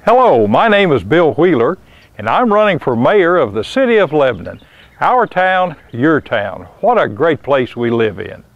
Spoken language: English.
Hello, my name is Bill Wheeler, and I'm running for mayor of the city of Lebanon. Our town, your town. What a great place we live in.